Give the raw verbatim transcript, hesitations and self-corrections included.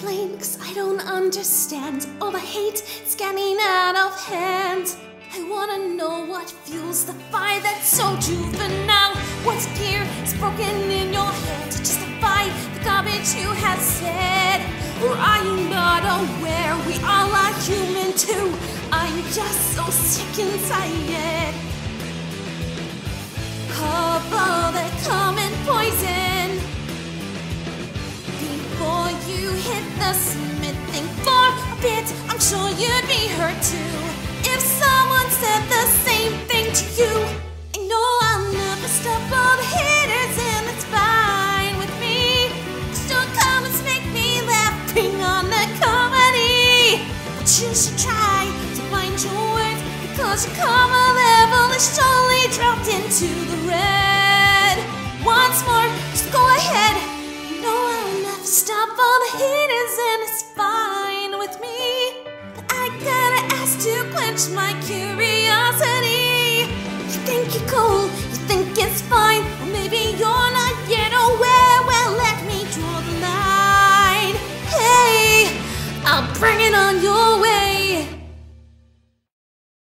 explain, cause I don't understand all the hate it's getting out of hand. I wanna know what fuels the fire that's so juvenile. What gear is broken in your head to justify the garbage you have said? Or are you not aware we all are human too? I'm just so sick and tired of all the common poison. Before you hit the cement, think for a bit, I'm sure you'd be hurt too. If someone said the same thing to you, I know I'll never stop all the haters, and that's fine with me. Cause your comments make me laugh, bring on the comedy. But you should try to find your words, because your karma level is surely dropped into the red. Once more, just go ahead. I know I'll never stop all the haters, and it's fine with me. But I gotta ask to quench my curiosity. You think you're cool, you think it's fine, or maybe you're